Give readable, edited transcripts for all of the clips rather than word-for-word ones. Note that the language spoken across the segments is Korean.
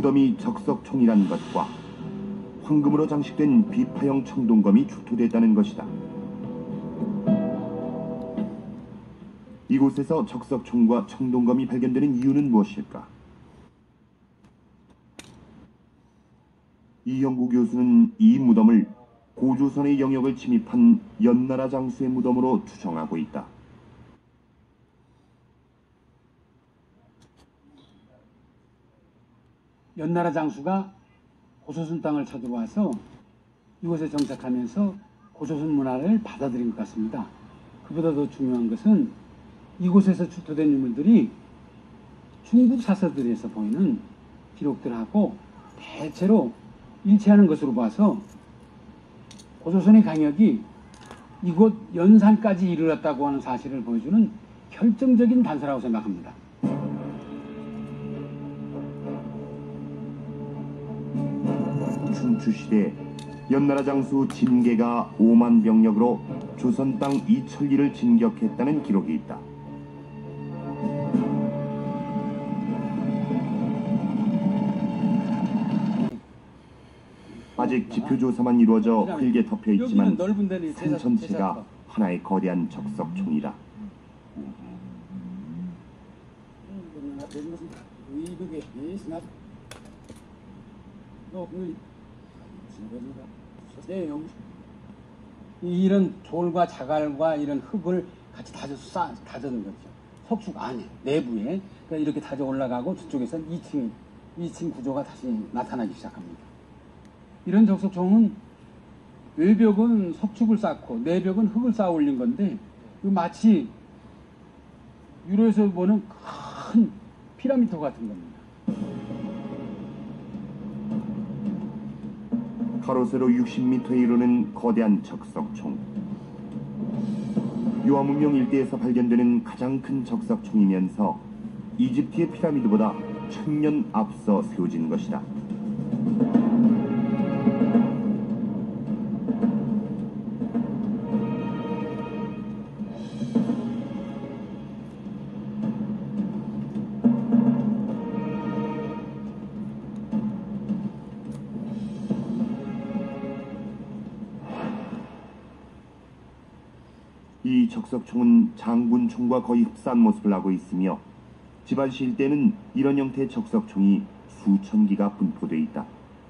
무덤이 적석총이란 것과 황금으로 장식된 비파형 청동검이出土됐다는 것이다. 이곳에서 적석총과 청동검이 발견되는 이유는 무엇일까? 이형구 교수는 이 무덤을 고조선의 영역을 침입한 연나라 장수의 무덤으로 추정하고 있다. 연나라 장수가 고조선 땅을 쳐들어와서 이곳에 정착하면서 고조선 문화를 받아들인 것 같습니다. 그보다 더 중요한 것은 이곳에서 출토된 유물들이 중국 사서들에서 보이는 기록들하고 대체로 일치하는 것으로 봐서 고조선의 강역이 이곳 연산까지 이르렀다고 하는 사실을 보여주는 결정적인 단서라고 생각합니다. 춘추시대 연나라 장수 진계가 5만 병력으로 조선 땅 이천리를 진격했다는 기록이 있다. 아직 지표조사만 이루어져 흙에 덮여 있지만 산 전체가 하나의 거대한 적석총이다. 이런 돌과 자갈과 이런 흙을 같이 다져서 다져는 거죠. 석축 안에 내부에 그러니까 이렇게 다져 올라가고 저쪽에서 2층 구조가 다시 나타나기 시작합니다. 이런 적석총은 외벽은 석축을 쌓고 내벽은 흙을 쌓아 올린 건데 마치 유로에서 보는 큰 피라미드 같은 겁니다. 가로 세로 60m에 이르는 거대한 적석총. 유아문명 일대에서 발견되는 가장 큰 적석총이면서 이집트의 피라미드보다 1000년 앞서 세워진 것이다. 이 적석총은 장군총과 거의 흡사한 모습을 하고 있으며 지반시 일대는 이런 형태의 적석총이 수천 기가 분포되어 있다.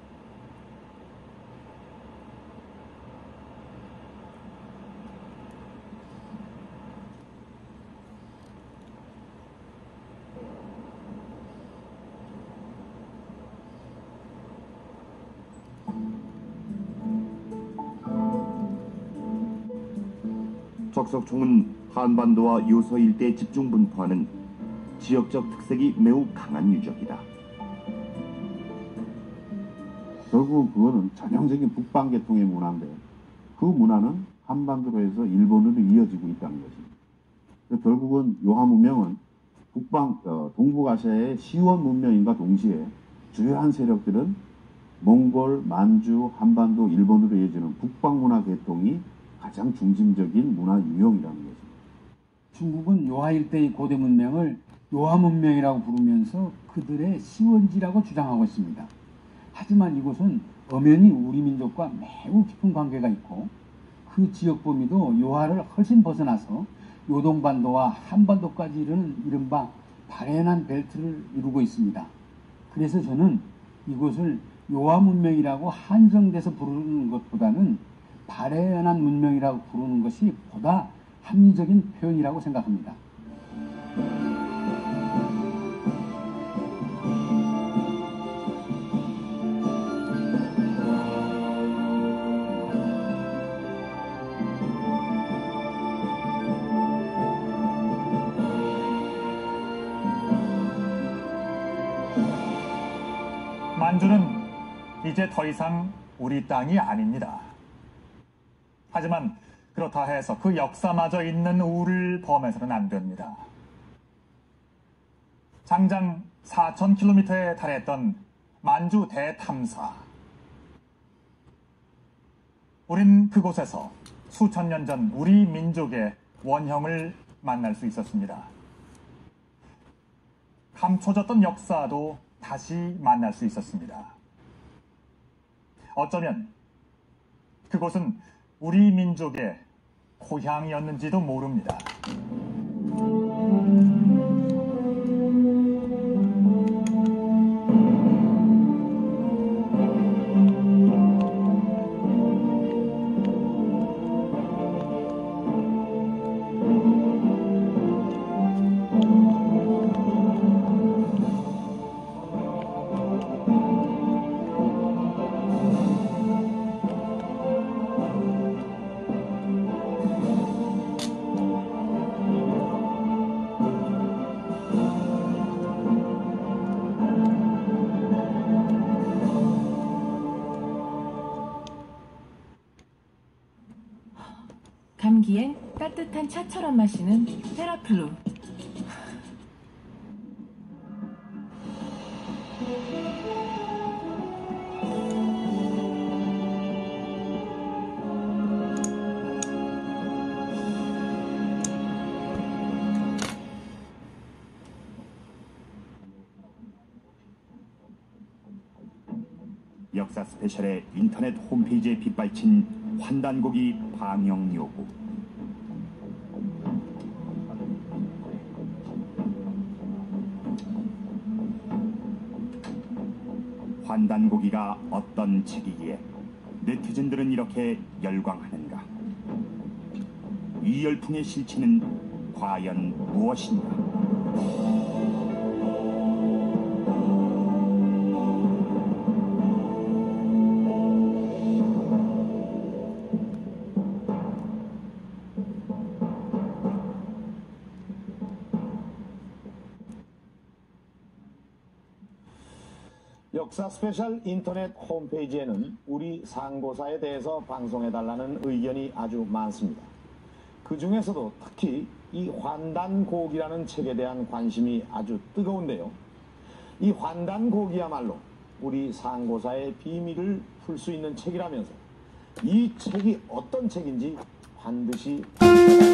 적석총은 한반도와 요서 일대에 집중 분포하는 지역적 특색이 매우 강한 유적이다. 결국 그거는 전형적인 북방계통의 문화인데 그 문화는 한반도로 해서 일본으로 이어지고 있다는 것입니다. 결국은 요하 문명은 동북아시아의 시원 문명인과 동시에 주요한 세력들은 몽골, 만주, 한반도, 일본으로 이어지는 북방문화 계통이 가장 중심적인 문화 유형이라는 것입니다. 중국은 요하 일대의 고대 문명을 요하 문명이라고 부르면서 그들의 시원지라고 주장하고 있습니다. 하지만 이곳은 엄연히 우리 민족과 매우 깊은 관계가 있고 그 지역 범위도 요하를 훨씬 벗어나서 요동반도와 한반도까지 이르는 이른바 바레난 벨트를 이루고 있습니다. 그래서 저는 이곳을 요하 문명이라고 한정돼서 부르는 것보다는 바레난 문명이라고 부르는 것이 보다 합리적인 표현이라고 생각합니다. 만주는 이제 더 이상 우리 땅이 아닙니다. 하지만 그렇다 해서 그 역사마저 있는 우를 범해서는 안 됩니다. 장장 4000km에 달했던 만주 대탐사. 우린 그곳에서 수천 년 전 우리 민족의 원형을 만날 수 있었습니다. 감춰졌던 역사도 다시 만날 수 있었습니다. 어쩌면 그곳은 우리 민족의 고향이었는지도 모릅니다. 감기엔 따뜻한 차처럼 마시는 테라플루. 역사 스페셜의 인터넷 홈페이지에 빗발친 환단고기 방영 요구. 환단고기가 어떤 책이기에 네티즌들은 이렇게 열광하는가? 이 열풍의 실체는 과연 무엇인가? 역사 스페셜 인터넷 홈페이지에는 우리 상고사에 대해서 방송해달라는 의견이 아주 많습니다. 그 중에서도 특히 이 환단곡이라는 책에 대한 관심이 아주 뜨거운데요. 이 환단곡이야말로 우리 상고사의 비밀을 풀 수 있는 책이라면서 이 책이 어떤 책인지 반드시